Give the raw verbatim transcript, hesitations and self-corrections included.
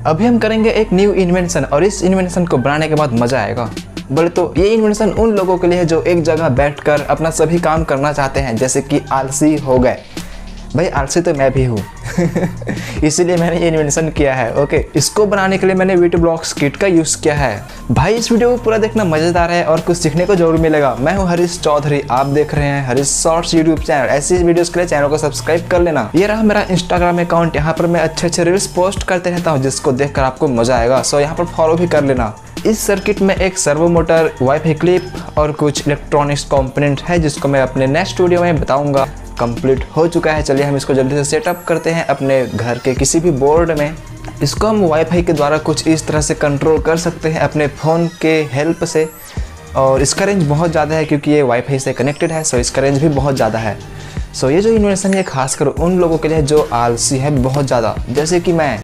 अभी हम करेंगे एक न्यू इन्वेंशन और इस इन्वेंशन को बनाने के बाद मज़ा आएगा। बोले तो ये इन्वेंशन उन लोगों के लिए है जो एक जगह बैठकर अपना सभी काम करना चाहते हैं, जैसे कि आलसी हो गए। भाई आलसी तो मैं भी हूँ इसीलिए मैंने ये इन्वेंशन किया है। ओके, इसको बनाने के लिए मैंने वीडियो ब्लॉक्स किट का यूज़ किया है। भाई इस वीडियो को पूरा देखना मज़ेदार है और कुछ सीखने को जरूर मिलेगा। मैं हूँ हरीश चौधरी, आप देख रहे हैं हरीश शॉर्ट्स यूट्यूब चैनल। ऐसी वीडियोस के लिए चैनल को सब्सक्राइब कर लेना। ये रहा मेरा इंस्टाग्राम अकाउंट, यहाँ पर मैं अच्छे अच्छे रील्स पोस्ट करते रहता हूँ जिसको देखकर आपको मज़ा आएगा। सो यहाँ पर फॉलो भी कर लेना। इस सर्किट में एक सर्वो मोटर, वाईफाई क्लिप और कुछ इलेक्ट्रॉनिक्स कंपोनेंट है जिसको मैं अपने नेक्स्ट वीडियो में बताऊंगा। कंप्लीट हो चुका है, चलिए हम इसको जल्दी से सेटअप करते हैं अपने घर के किसी भी बोर्ड में। इसको हम वाईफाई के द्वारा कुछ इस तरह से कंट्रोल कर सकते हैं अपने फ़ोन के हेल्प से, और इसका रेंज बहुत ज़्यादा है क्योंकि ये वाईफाई से कनेक्टेड है। सो इसका रेंज भी बहुत ज़्यादा है। सो ये जो इन्वेंशन है खासकर उन लोगों के लिए जो आलसी है बहुत ज़्यादा, जैसे कि मैं।